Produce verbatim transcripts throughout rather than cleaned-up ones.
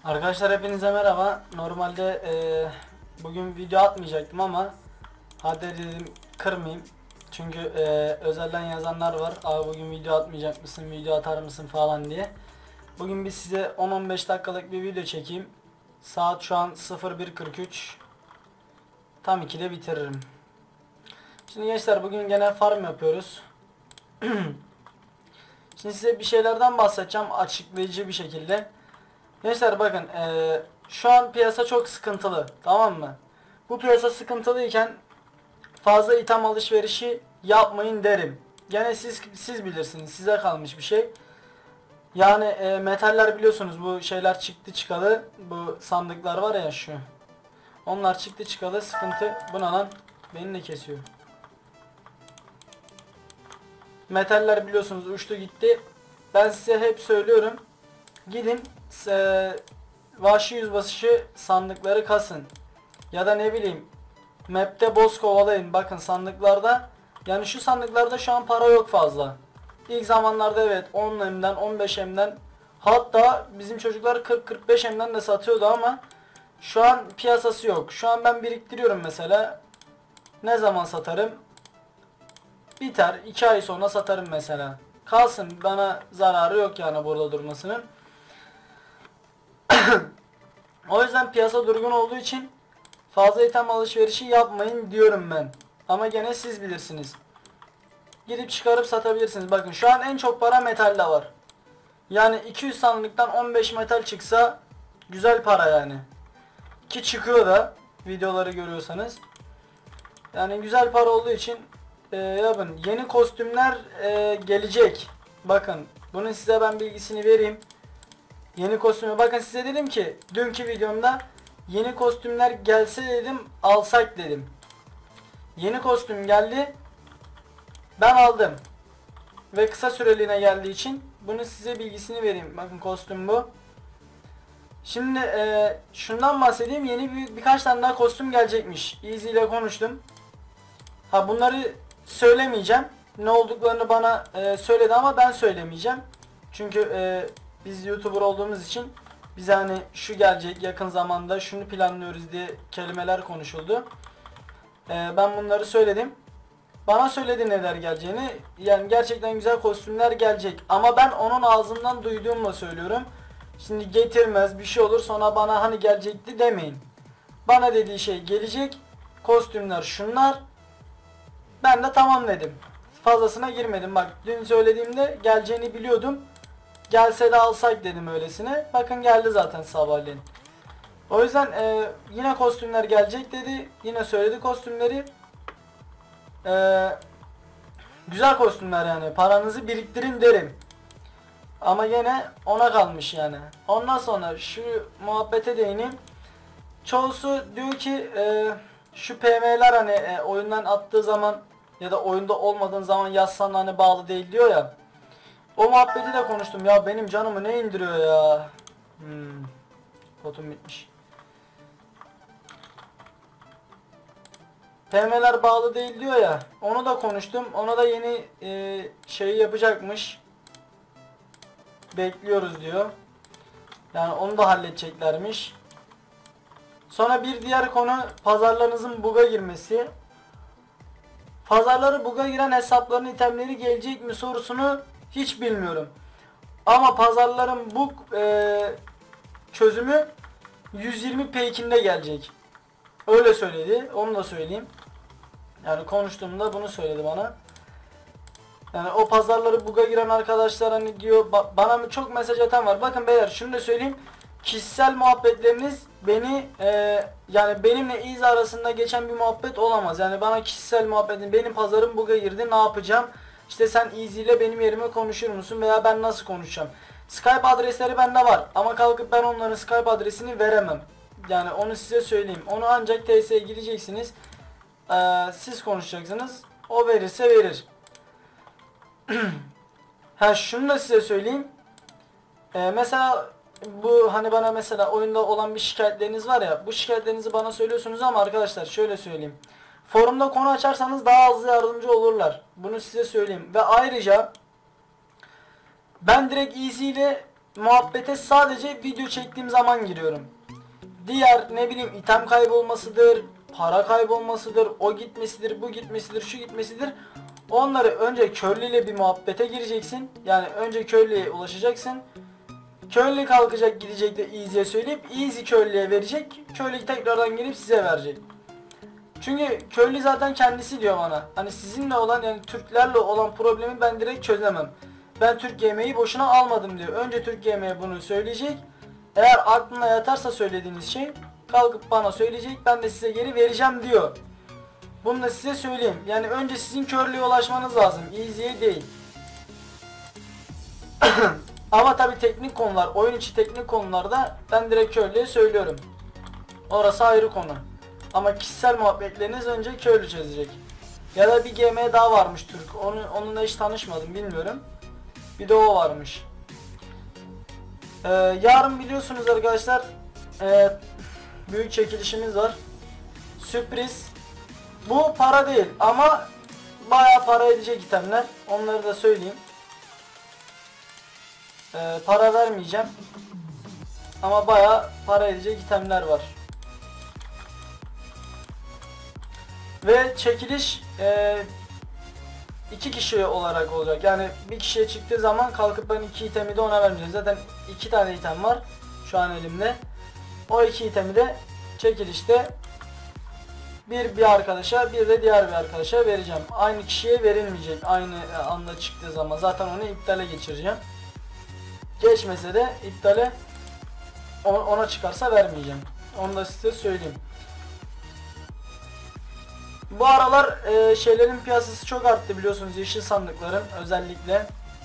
Arkadaşlar hepinize merhaba. Normalde e, bugün video atmayacaktım ama hadi dedim kırmayayım. Çünkü e, özelden yazanlar var. Abi bugün video atmayacak mısın, video atar mısın falan diye. Bugün bir size on on beş dakikalık bir video çekeyim. Saat şu an sıfır bir kırk üç. Tam ikide bitiririm. Şimdi gençler bugün gene farm yapıyoruz. Şimdi size bir şeylerden bahsedeceğim açıklayıcı bir şekilde. Gençler bakın ee, şu an piyasa çok sıkıntılı, tamam mı? Bu piyasa sıkıntılıyken fazla item alışverişi yapmayın derim. Gene siz siz bilirsiniz, size kalmış bir şey. Yani e, metaller biliyorsunuz, bu şeyler çıktı çıkalı, bu sandıklar var ya şu. Onlar çıktı çıkalı sıkıntı. Bu ne lan? Beni ne kesiyor? Metaller biliyorsunuz uçtu gitti. Ben size hep söylüyorum. Gidin e, vahşi yüzbaşı sandıkları kasın. Ya da ne bileyim map'te boss kovalayın. Bakın sandıklarda, yani şu sandıklarda şu an para yok fazla. İlk zamanlarda evet on M'den on beş M'den, hatta bizim çocuklar kırk kırk beş M'den de satıyordu ama şu an piyasası yok. Şu an ben biriktiriyorum mesela. Ne zaman satarım? Biter. iki ay sonra satarım mesela. Kalsın, bana zararı yok yani burada durmasının. O yüzden piyasa durgun olduğu için fazla item alışverişi yapmayın diyorum ben. Ama gene siz bilirsiniz. Gidip çıkarıp satabilirsiniz. Bakın şu an en çok para metalde var. Yani iki yüz sandıktan on beş metal çıksa güzel para yani. Ki çıkıyor da, videoları görüyorsanız. Yani güzel para olduğu için e, yapın. Yeni kostümler e, gelecek. Bakın bunun size ben bilgisini vereyim. Yeni kostümü, bakın size dedim ki dünkü videomda yeni kostümler gelse dedim, alsak dedim. Yeni kostüm geldi. Ben aldım. Ve kısa süreliğine geldiği için bunu size bilgisini vereyim. Bakın kostüm bu. Şimdi e, şundan bahsedeyim. Yeni bir, birkaç tane daha kostüm gelecekmiş. Easy ile konuştum. Ha bunları söylemeyeceğim. Ne olduklarını bana e, söyledi ama ben söylemeyeceğim. Çünkü e, biz YouTuber olduğumuz için bize hani şu gelecek yakın zamanda, şunu planlıyoruz diye kelimeler konuşuldu. E, ben bunları söyledim. Bana söyledi neler geleceğini. Yani gerçekten güzel kostümler gelecek. Ama ben onun ağzından duyduğumla söylüyorum. Şimdi getirmez bir şey olur sonra bana hani gelecekti demeyin. Bana dediği şey gelecek. Kostümler şunlar. Ben de tamam dedim. Fazlasına girmedim. Bak dün söylediğimde geleceğini biliyordum. Gelse de alsak dedim öylesine. Bakın geldi zaten sabahleyin. O yüzden e, yine kostümler gelecek dedi. Yine söyledi kostümleri. E, güzel kostümler yani. Paranızı biriktirin derim. Ama yine ona kalmış yani. Ondan sonra şu muhabbete değineyim. Çoğusu diyor ki e, şu P M'ler hani e, oyundan attığı zaman ya da oyunda olmadığın zaman yazsan hani bağlı değil diyor ya. O muhabbeti de konuştum. Ya benim canımı ne indiriyor ya. Hmm. Potum bitmiş. P M'ler bağlı değil diyor ya. Onu da konuştum. Ona da yeni e, şeyi yapacakmış. Bekliyoruz diyor. Yani onu da halledeceklermiş. Sonra bir diğer konu pazarlarınızın bug'a girmesi. Pazarları bug'a giren hesapların itemleri gelecek mi sorusunu hiç bilmiyorum. Ama pazarların bug e, çözümü yüz yirmi peykinde gelecek. Öyle söyledi. Onu da söyleyeyim. Yani konuştuğumda bunu söyledi bana. Yani o pazarları bug'a giren arkadaşlar hani diyor, ba bana çok mesaj atan var. Bakın beyler şunu da söyleyeyim. Kişisel muhabbetleriniz beni e, yani benimle İz arasında geçen bir muhabbet olamaz. Yani bana kişisel muhabbetin, benim pazarım bug'a girdi ne yapacağım? İşte sen Easy ile benim yerime konuşur musun veya ben nasıl konuşacağım? Skype adresleri bende var ama kalkıp ben onların Skype adresini veremem. Yani onu size söyleyeyim. Onu ancak T S'ye gideceksiniz. Ee, siz konuşacaksınız. O verirse verir. Ha şunu da size söyleyeyim. Ee, mesela bu hani bana mesela oyunda olan bir şikayetleriniz var ya, bu şikayetlerinizi bana söylüyorsunuz ama arkadaşlar şöyle söyleyeyim. Forumda konu açarsanız daha hızlı yardımcı olurlar. Bunu size söyleyeyim. Ve ayrıca ben direkt Easy ile muhabbete sadece video çektiğim zaman giriyorum. Diğer ne bileyim item kaybolmasıdır, para kaybolmasıdır, o gitmesidir, bu gitmesidir, şu gitmesidir. Onları önce köylü ile bir muhabbete gireceksin. Yani önce köylüye ulaşacaksın. Köylü kalkacak, gidecek de Easy'ye söyleyip Easy köylüye verecek. Köylü tekrardan gelip size verecek. Çünkü köylü zaten kendisi diyor bana. Hani sizinle olan, yani Türklerle olan problemi ben direkt çözemem. Ben Türk yemeği boşuna almadım diyor. Önce Türk yemeği bunu söyleyecek. Eğer aklına yatarsa söylediğiniz şey, kalkıp bana söyleyecek. Ben de size geri vereceğim diyor. Bunu da size söyleyeyim. Yani önce sizin köylüye ulaşmanız lazım. Easy'ye değil. Ama tabi teknik konular, oyun içi teknik konularda ben direkt köylüye söylüyorum. Orası ayrı konu. Ama kişisel muhabbetleriniz önce köylü çözecek. Ya da bir G M daha varmış Türk. Onu, onunla hiç tanışmadım, bilmiyorum. Bir de o varmış. Ee, yarın biliyorsunuz arkadaşlar e, büyük çekilişimiz var. Sürpriz. Bu para değil ama bayağı para edecek itemler. Onları da söyleyeyim. Ee, para vermeyeceğim. Ama bayağı para edecek itemler var. Ve çekiliş e, iki kişi olarak olacak. Yani bir kişiye çıktığı zaman kalkıp ben iki itemi de ona vermeyeceğim. Zaten iki tane item var şu an elimde. O iki itemi de çekilişte bir bir arkadaşa, bir de diğer bir arkadaşa vereceğim. Aynı kişiye verilmeyecek aynı anda çıktığı zaman. Zaten onu iptale geçireceğim. Geçmese de iptale, ona çıkarsa vermeyeceğim. Onu da size söyleyeyim. Bu aralar e, şeylerin piyasası çok arttı biliyorsunuz, yeşil sandıkların özellikle.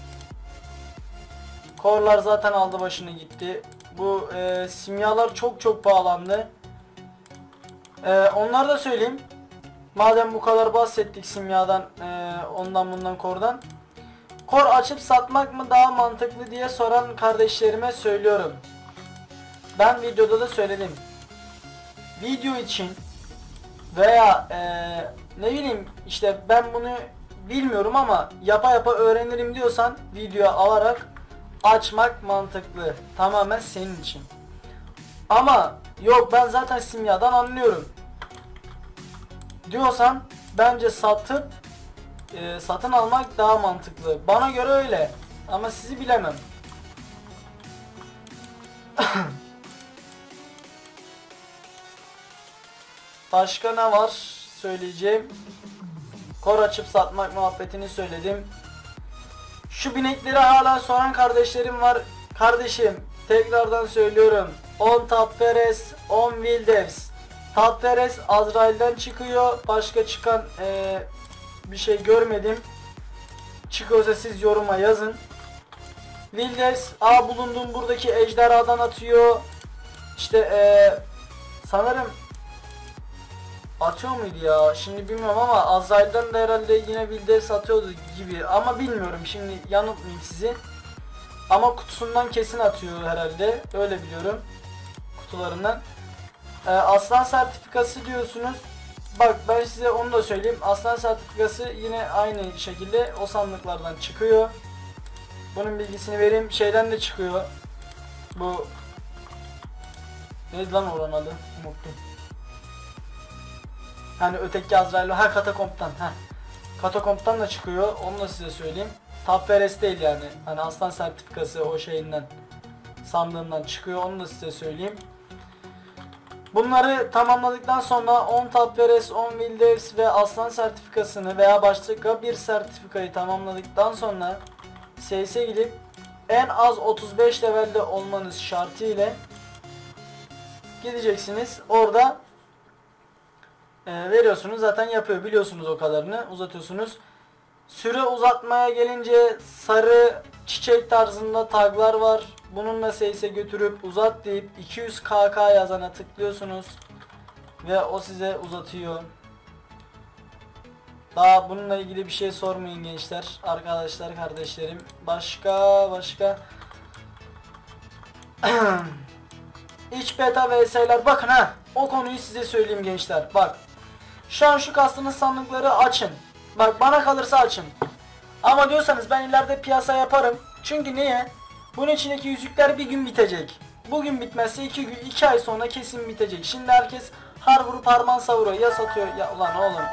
Korlar zaten aldı başını gitti. Bu e, simyalar çok çok pahalandı. E, onları da söyleyeyim. Madem bu kadar bahsettik simyadan, e, ondan bundan, kordan. Kor açıp satmak mı daha mantıklı diye soran kardeşlerime söylüyorum. Ben videoda da söyledim. Video için veya e, ne bileyim işte ben bunu bilmiyorum ama yapa yapa öğrenirim diyorsan videoya alarak açmak mantıklı. Tamamen senin için. Ama yok ben zaten simyadan anlıyorum diyorsan bence satıp e, satın almak daha mantıklı. Bana göre öyle. Ama sizi bilemem. Başka ne var söyleyeceğim? Kor açıp satmak muhabbetini söyledim. Şu binekleri hala soran kardeşlerim var. Kardeşim tekrardan söylüyorum. on Tapferes, on Wildevs. Tapferes Azrail'den çıkıyor. Başka çıkan ee, bir şey görmedim. Çıkıyorsa siz yoruma yazın. Wildevs a bulunduğum buradaki ejderhadan atıyor. İşte ee, sanırım atıyor muydu ya? Şimdi bilmiyorum ama Azrail'den de herhalde yine Wildevs atıyordu gibi. Ama bilmiyorum, şimdi yanıltmayayım sizi. Ama kutusundan kesin atıyor herhalde. Öyle biliyorum. Kutularından. Ee, aslan sertifikası diyorsunuz. Bak ben size onu da söyleyeyim. Aslan sertifikası yine aynı şekilde o sandıklardan çıkıyor. Bunun bilgisini vereyim. Şeyden de çıkıyor. Bu neydi lan oranın adı? Unuttum. Hani öteki Azrail, ha Katakomp'tan. Ha. Katakomp'tan da çıkıyor. Onu da size söyleyeyim. Tapferes değil yani. Hani aslan sertifikası o şeyinden, sandığından çıkıyor. Onu da size söyleyeyim. Bunları tamamladıktan sonra on Tapferes, on Wildevs ve aslan sertifikasını veya başka bir sertifikayı tamamladıktan sonra S S'e gidip en az otuz beş levelde olmanız şartı ile gideceksiniz. Orada e, veriyorsunuz, zaten yapıyor, biliyorsunuz o kadarını, uzatıyorsunuz. Süre uzatmaya gelince sarı çiçek tarzında taglar var. Bununla S S'e götürüp uzat deyip iki yüz K K yazana tıklıyorsunuz ve o size uzatıyor. Daha bununla ilgili bir şey sormayın gençler, arkadaşlar, kardeşlerim. Başka başka İç beta vs'ler, bakın ha, o konuyu size söyleyeyim gençler. Bak şu an şu kastınız sandıkları açın. Bak bana kalırsa açın. Ama diyorsanız ben ileride piyasa yaparım. Çünkü niye? Bunun içindeki yüzükler bir gün bitecek. Bugün bitmezse iki gün, iki ay sonra kesin bitecek. Şimdi herkes har vurup harman savuruyor. Ya satıyor ya ulan oğlum.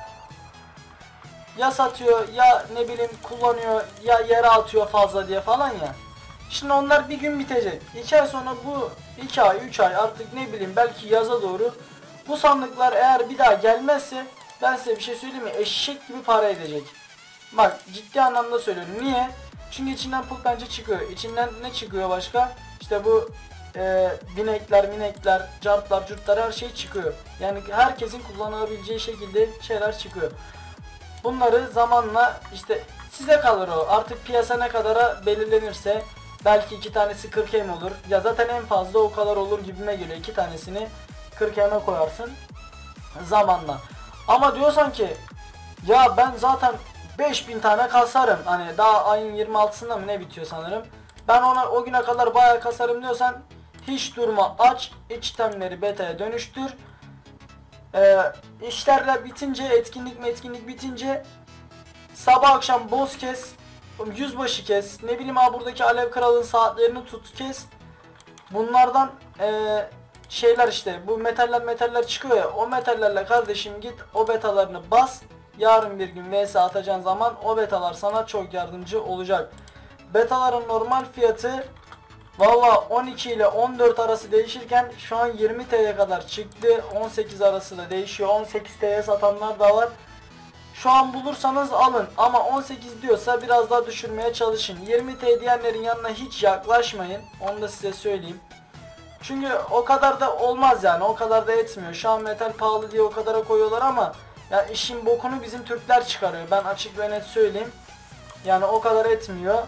Ya satıyor ya ne bileyim kullanıyor ya yere atıyor fazla diye falan ya. Şimdi onlar bir gün bitecek. iki ay sonra bu iki ay üç ay artık ne bileyim belki yaza doğru bu sandıklar eğer bir daha gelmezse ben size bir şey söyleyeyim mi? Eşek gibi para edecek. Bak ciddi anlamda söylüyorum. Niye? Çünkü içinden pul pençe çıkıyor. İçinden ne çıkıyor başka? İşte bu e, binekler, minekler, cartlar, curtlar her şey çıkıyor. Yani herkesin kullanabileceği şekilde şeyler çıkıyor. Bunları zamanla işte size kalır o. Artık piyasa ne kadara belirlenirse belki iki tanesi kırk em olur. Ya zaten en fazla o kadar olur gibime geliyor. İki tanesini kırk eme koyarsın zamanla. Ama diyorsan ki ya ben zaten beş bin tane kasarım. Hani daha ayın yirmi altısında mı ne bitiyor sanırım. Ben ona o güne kadar bayağı kasarım diyorsan hiç durma, aç, itemleri beta'ya dönüştür. Ee, işlerle bitince, etkinlik metkinlik bitince sabah akşam boss kes, yüzbaşı kes, ne bileyim ha buradaki alev kralın saatlerini tut kes. Bunlardan ee, şeyler işte bu metaller metaller çıkıyor ya, o metallerle kardeşim git o betalarını bas. Yarın bir gün vs atacağın zaman o betalar sana çok yardımcı olacak. Betaların normal fiyatı valla on iki ile on dört arası değişirken şu an yirmi TL'ye kadar çıktı. on sekiz arası da değişiyor. on sekiz TL'ye satanlar da var. Şu an bulursanız alın ama on sekiz diyorsa biraz daha düşürmeye çalışın. yirmi TL diyenlerin yanına hiç yaklaşmayın. Onu da size söyleyeyim. Çünkü o kadar da olmaz yani, o kadar da etmiyor. Şu an metal pahalı diye o kadara koyuyorlar ama ya işin bokunu bizim Türkler çıkarıyor. Ben açık ve net söyleyeyim. Yani o kadar etmiyor.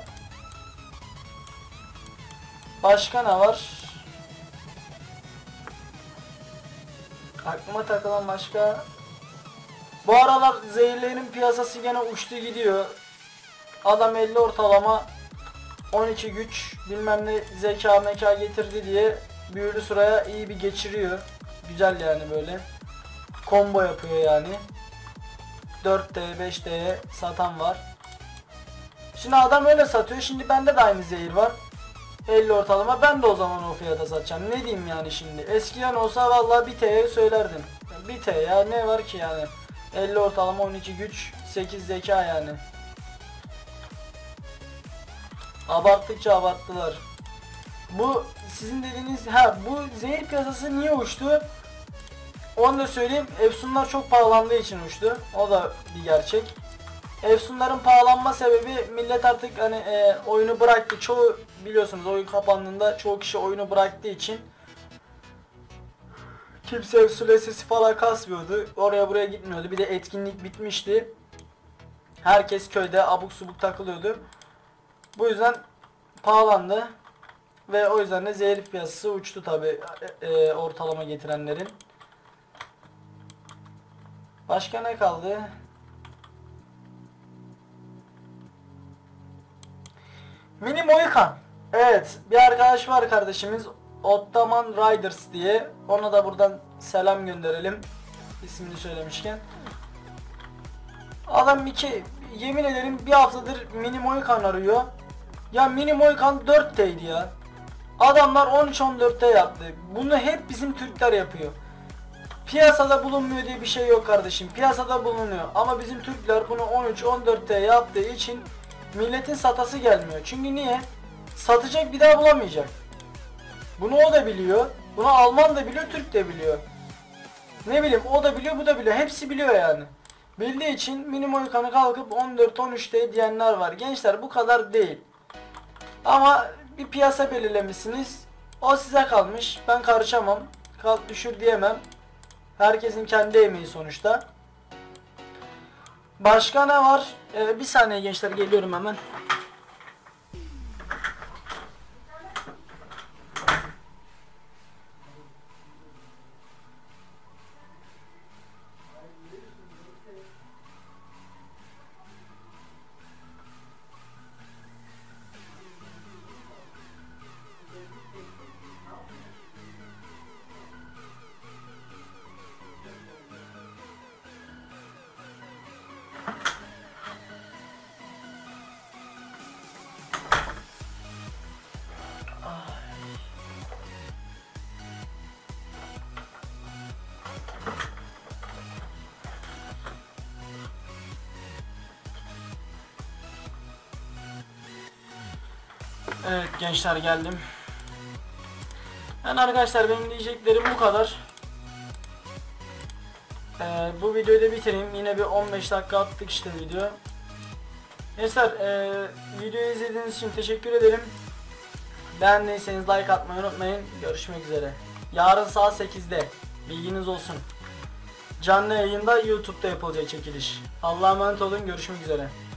Başka ne var? Aklıma takılan başka... Bu aralar zehirlerin piyasası gene uçtu gidiyor. Adam elli ortalama on iki güç bilmem ne zeka meka getirdi diye büyülü sıraya iyi bir geçiriyor. Güzel yani böyle. Combo yapıyor yani. dört T beş T'ye satan var. Şimdi adam öyle satıyor. Şimdi bende de aynı zehir var. elli ortalama, ben de o zaman o fiyata satacağım. Ne diyeyim yani şimdi? Eskiden olsa vallahi bir T'ye söylerdim. bir T ya ne var ki yani? elli ortalama, on iki güç, sekiz zeka yani. Abarttıkça abarttılar. Bu sizin dediğiniz ha bu zehir piyasası niye uçtu? Onu da söyleyeyim. Efsunlar çok pahalandığı için uçtu. O da bir gerçek. Efsunların pahalanma sebebi millet artık hani e, oyunu bıraktı. Çoğu biliyorsunuz oyun kapandığında çoğu kişi oyunu bıraktığı için kimse Efsun sesi falan kasmıyordu. Oraya buraya gitmiyordu. Bir de etkinlik bitmişti. Herkes köyde abuk subuk takılıyordu. Bu yüzden pahalandı. Ve o yüzden de zehir piyasası uçtu tabi e, e, ortalama getirenlerin. Başka ne kaldı? Mini Mohikan. Evet, bir arkadaş var kardeşimiz, Ottoman Riders diye. Ona da buradan selam gönderelim. İsmini söylemişken. Adam iki, yemin ederim bir haftadır Mini Mohikan arıyor. Ya Mini Mohikan dört T'ydi ya. Adamlar on üç on dört T yaptı. Bunu hep bizim Türkler yapıyor. Piyasada bulunmuyor diye bir şey yok kardeşim. Piyasada bulunuyor. Ama bizim Türkler bunu on üç on dört T yaptığı için milletin satası gelmiyor. Çünkü niye? Satacak bir daha bulamayacak. Bunu o da biliyor. Bunu Alman da biliyor, Türk de biliyor. Ne bileyim, o da biliyor, bu da biliyor. Hepsi biliyor yani. Bildiği için Mini Mohikan'ı kalkıp on dört on üç T diyenler var. Gençler bu kadar değil. Ama bir piyasa belirlemişsiniz. O size kalmış. Ben karışamam. Kalk düşür diyemem. Herkesin kendi emeği sonuçta. Başka ne var? Ee, bir saniye gençler, geliyorum hemen. Evet gençler, geldim. Yani arkadaşlar benim diyeceklerim bu kadar. Ee, bu videoyu da bitireyim. Yine bir on beş dakika attık işte video. Gençler e, videoyu izlediğiniz için teşekkür ederim. Beğendiyseniz like atmayı unutmayın. Görüşmek üzere. Yarın saat sekizde. Bilginiz olsun. Canlı yayında YouTube'da yapılacak çekiliş. Allah'a emanet olun. Görüşmek üzere.